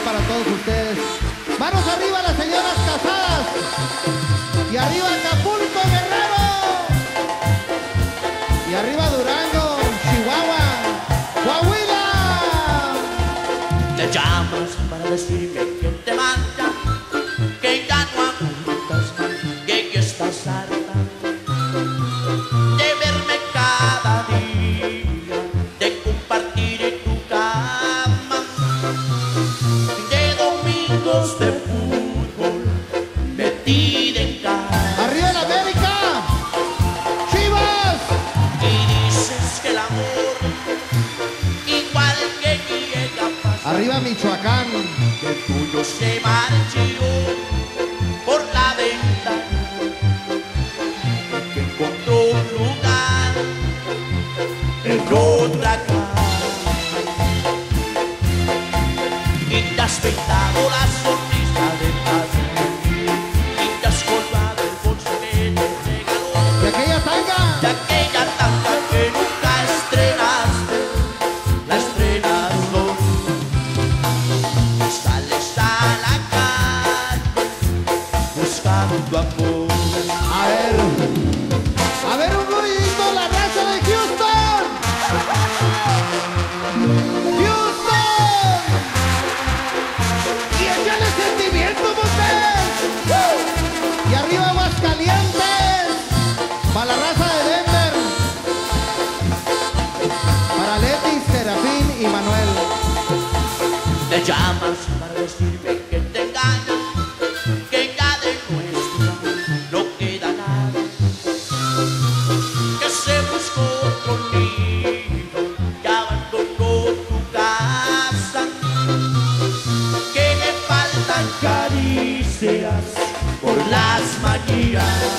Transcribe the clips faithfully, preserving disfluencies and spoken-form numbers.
para todos ustedes. Manos arriba las señoras casadas. Y arriba Acapulco, Guerrero. Y arriba Durango, Chihuahua, Coahuila. Te llamas para decirme que te manda, que ya no aguantas más, que ya estás harta de verme cada día, de compartir tu cama, de domingos de fútbol, metida en casa. Arriba la América, Chivas. Y dices que el amor igual que llega a pasar. Arriba Michoacán. Que el tuyo se marchó por la venta, que encontró un lugar en otra casa. Y te has pintado la sonrisa de casa, y te has colgado el bolso que te regaló, De aquella tanga. de aquella tanga que nunca estrenaste, la estrenas hoy. Sales a la calle buscando amor. A ver, a ver un ruidito, la raza de Houston. Houston. Y échale sentimiento, Montes. Y arriba Aguascalientes. Para la raza de Denver. Para Letis, Serafín y Manuel. Te llamas para decirme que te engañas, que ya de nuestro amor no queda nada, que se buscó otro nido, que abandonó tu casa, que le faltan caricias por las mañanas.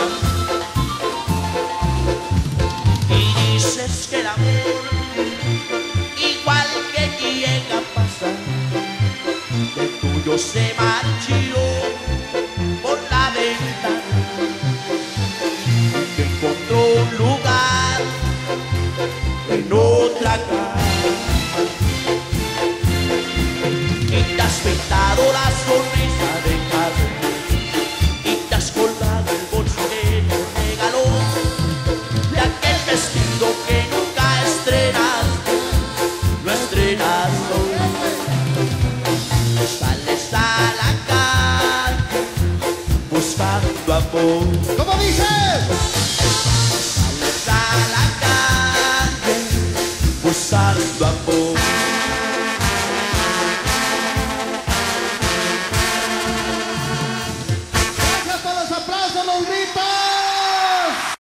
Y dices que el amor igual que llega a pasar, el tuyo se marchó por la ventana, que encontró un lugar en otra casa. Y te has pintado la sonrisa de casa, y te has colgado el bolso que te regaló, de aquel vestido que nunca estrenaste, lo estrenas hoy. Sales a la calle buscando amor. ¿Cómo dices?